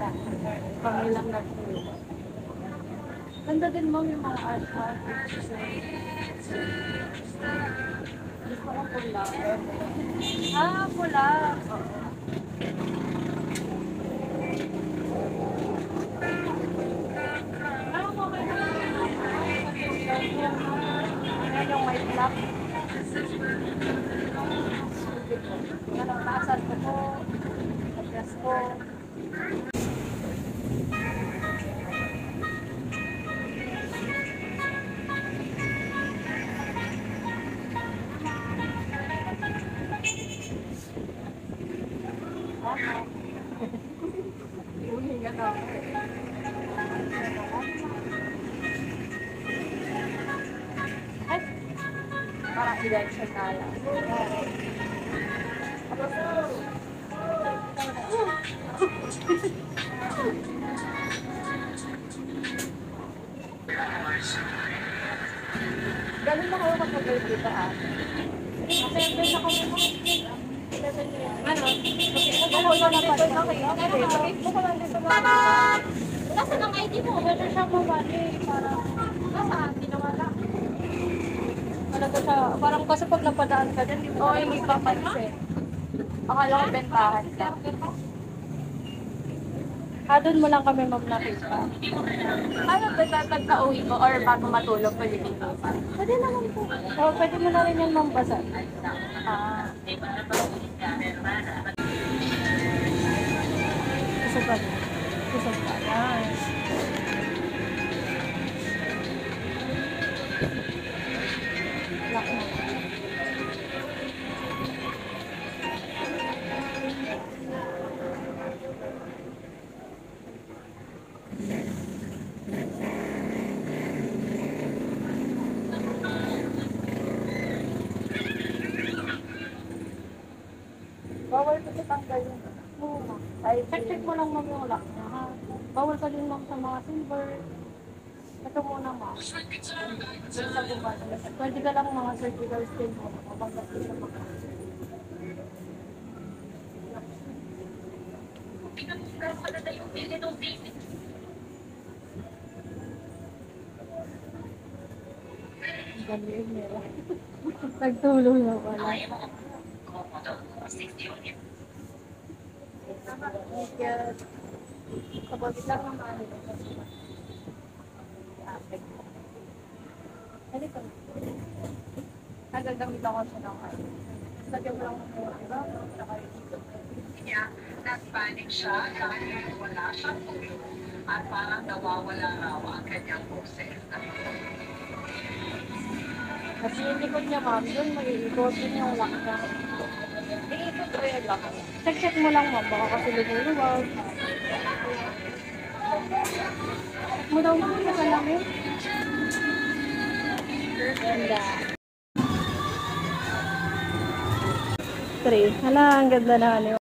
Kami lang nag-tour. Ganda din mo yung mga art. Gusto ko pula. Ah, pula. Oo. Ah, okay na. Ayan yung white black. Ano, naasan ko po. Adjust ko. Huminga na ako. Ay, parang election na lang. Ganun na kayo kapag dito ah. Kasi yung ako mo. Ano? Ako na lang pa na kayo. Facebook ko lang dito mga. Nasaan ang ID mo? Wala siya mawali. Parang, nasaan? Tinawala. Ano to siya? Parang kasi pag napadaan ka din, hindi mo hindi papansin. Akala ko bentahan ka. Doon mo lang kami nakita. Ano ba pagka-uwi ko or bago matulog pwede dito? Pwede naman po. O, pwede mo na rin yan mampasa. Ah. Isa pa. Isa pa. Nice. Lock mo. Bawal ko tanggal yung luma. Ay, check mo lang yung lock niya, ha? Bawal ka din lang sa mga silver. Ito muna ma. Sa gumana. Pwede ka lang mga surgical skin mo. Mabanggat ko sa mga. Galing nila. Nagtulong na pala. Kapag lang naman. Ano ka? Nagagamit ako siya ng kayo. Lagyan mo lang ng mga iba. Nag-panic siya dahil wala siyang tulog at parang nawawala raw ang kanyang boses. Kasi yung likod niya ma'am, yun mag-iikot yun yung lock niya. Iikot ko yung lock. Check mo lang ma'am, baka kasi lumuluwag. Check mo daw ma'am, nakalamit. Ganda. 3. Hala, ang ganda na ano.